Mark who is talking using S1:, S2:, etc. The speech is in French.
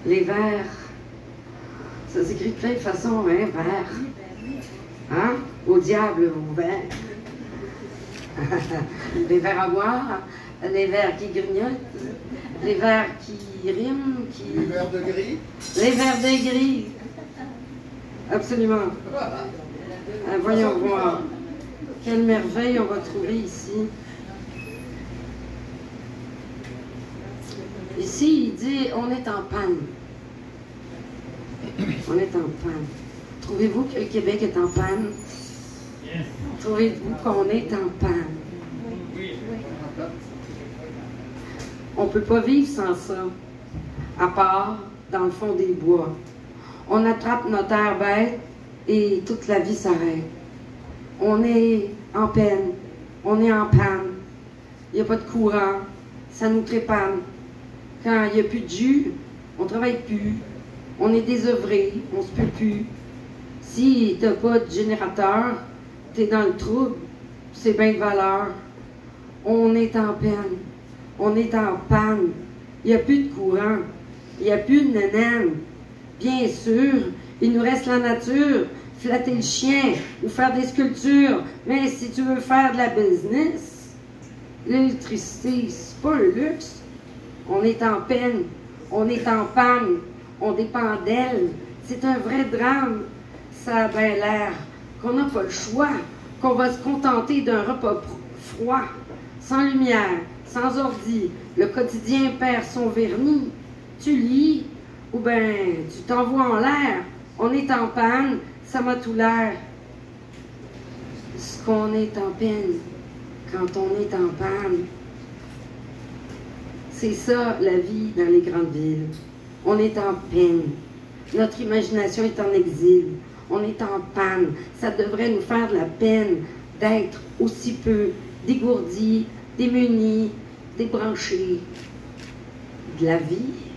S1: Les vers, ça s'écrit de plein de façons, hein, vers. Hein? Au diable, au verre. Les vers à boire, les vers qui grignotent, les vers qui riment, qui...
S2: Les vers de gris.
S1: Les vers de gris. Absolument. Voyons voir. Quelle merveille on va trouver ici. Ici, il dit, on est en panne. On est en panne. Trouvez-vous que le Québec est en panne? Trouvez-vous qu'on est en panne? On ne peut pas vivre sans ça, à part dans le fond des bois. On attrape notre air bête et toute la vie s'arrête. On est en peine, on est en panne. Il n'y a pas de courant, ça nous trépane. Quand il n'y a plus de jus, on ne travaille plus, on est désœuvré, on ne se peut plus. Si tu n'as pas de générateur, tu es dans le trouble, c'est bien de valeur. On est en peine, on est en panne, il n'y a plus de courant, il n'y a plus de nanan. Bien sûr, il nous reste la nature, flatter le chien ou faire des sculptures, mais si tu veux faire de la business, l'électricité, c'est pas un luxe. On est en peine, on est en panne, on dépend d'elle. C'est un vrai drame. Ça a bien l'air qu'on n'a pas le choix, qu'on va se contenter d'un repas froid, sans lumière, sans ordi. Le quotidien perd son vernis. Tu lis, ou bien tu t'envoies en l'air. On est en panne, ça m'a tout l'air. Ce qu'on est en peine quand on est en panne. C'est ça, la vie dans les grandes villes. On est en peine. Notre imagination est en exil. On est en panne. Ça devrait nous faire de la peine d'être aussi peu dégourdis, démunis, débranchés de la vie.